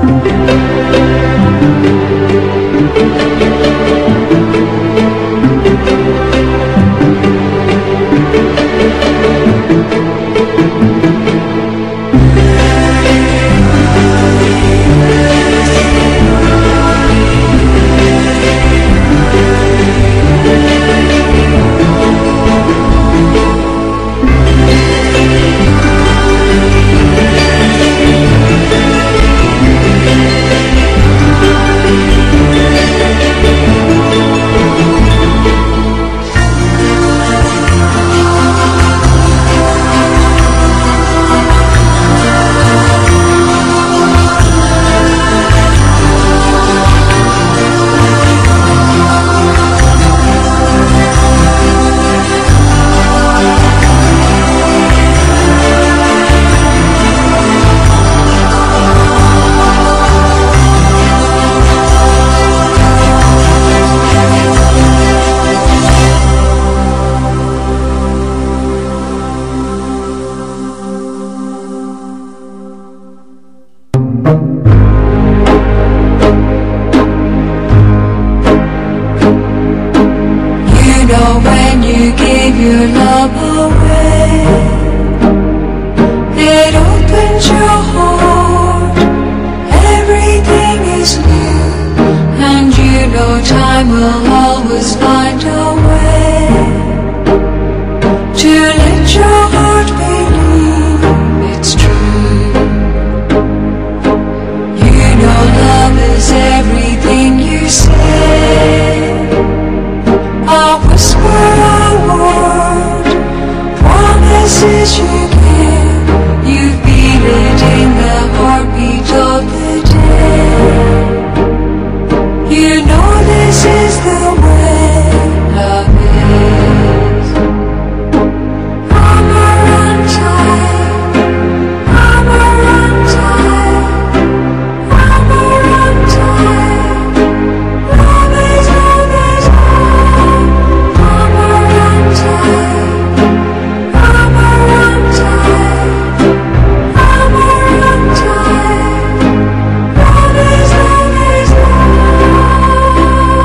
your love away. It opens your heart, everything is new, and you know time will always find a way to let your heart believe it's true. You know love is everything you say, a whisper, a word, promises you give. You feel it in the heartbeat of the day. You know this is the way love is. I'm a runtime, I'm a runtime, I'm a runtime. Love is love is love. I'm a runtime, I'm a runtime, I'm a runtime. Love is love is love.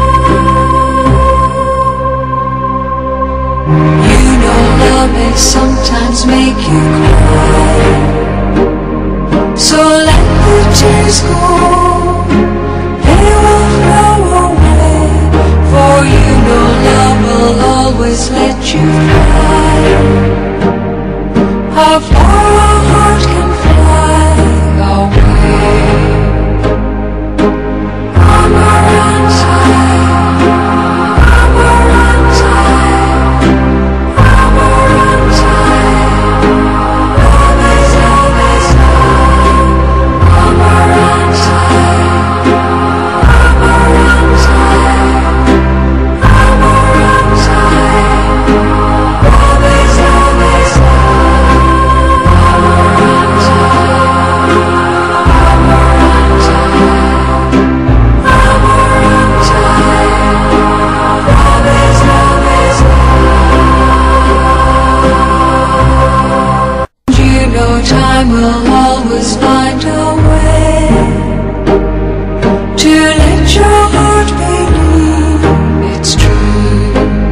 You know love may sometimes make you cry, so let the tears go, they will flow away. For you know love will always let you fly. How far a heart can fly away. I'm a runtime, I'm a runtime, I'm a runtime. Love is love is love. I'm a runtime, I'm a runtime, I'm a runtime. Love is love is love. I'm a runtime, I'm a runtime, I'm a runtime. Love is love is love. You know time will always find a way to let your heart believe it's true.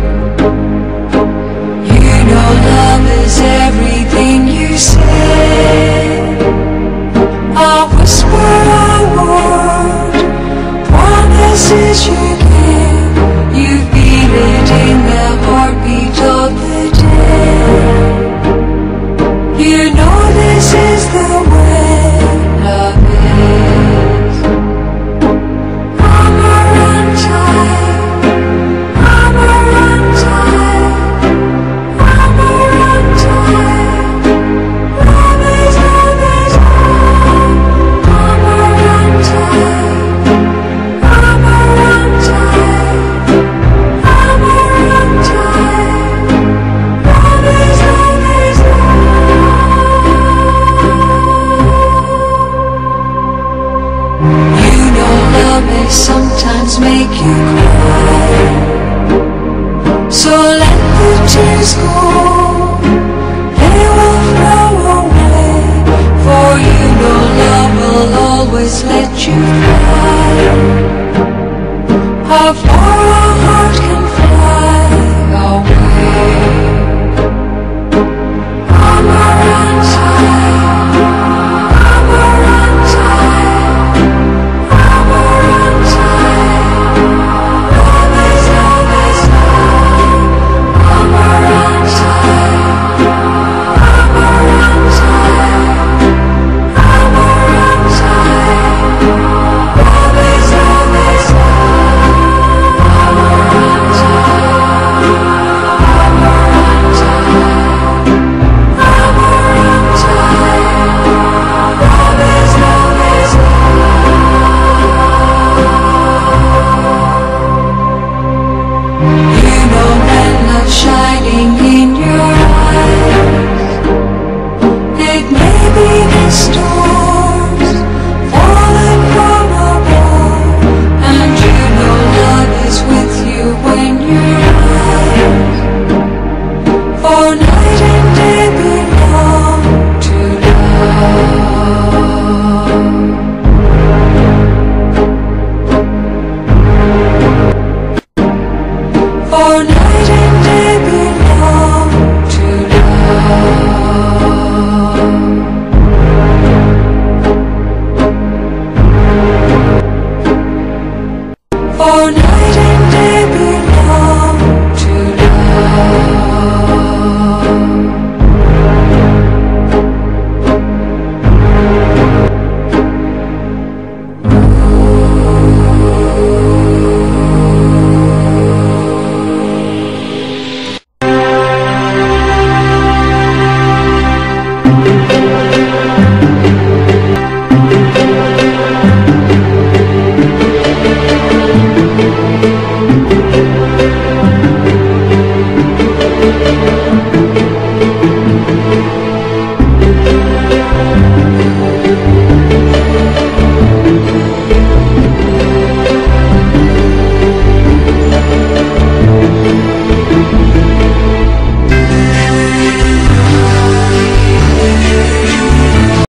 You know love is everything you say, a whisper, a word, promises you give. You feel it in the heartbeat of the day. You know this is the way love is. I'm a runtime, I'm a runtime, I'm a runtime. Love is love is love. I'm a runtime, I'm a runtime, I'm a runtime. Love is love is love. You know love may sometimes make you cry, so let the tears go, they will flow away. For you know love will always let you fly. How far a heart can fly away. Amarante, Amarante, Amarante. Love is love, Amarante, Amarante, Amarante. Love is shining in your eyes. It may be the storms falling from above, and you know love is with you when you rise. For night and day belong to love. For night and day belong to love. For night